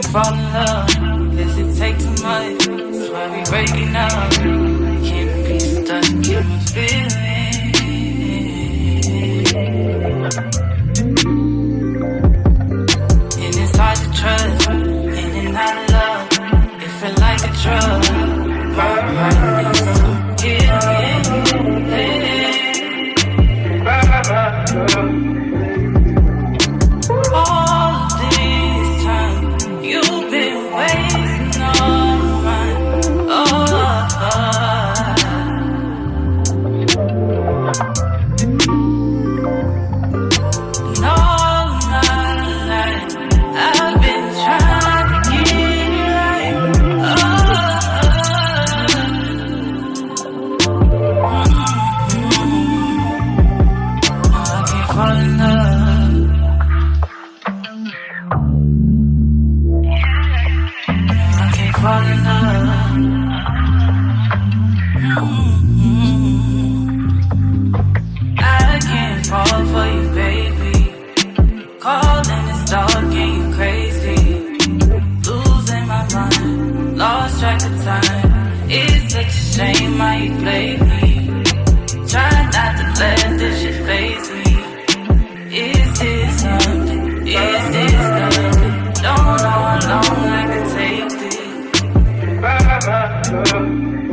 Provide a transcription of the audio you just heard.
can't fall in love, cause it takes too much. That's why we breaking up. Can't be stuck in my feelings. And it's hard to trust, in and out of love. It feel like a drug. Right needs some healing. All this time you've been wasting all mine. And all my life I've been trying to get it right. I can't fall in love. I can't fall in love. I can't fall for you, baby. Calling it stalking you crazy. Losing my mind, lost track of time. It's such a shame how you played me. Try not to let this shit faze me. Is this something? Is this nothing? Don't know how long I can take this.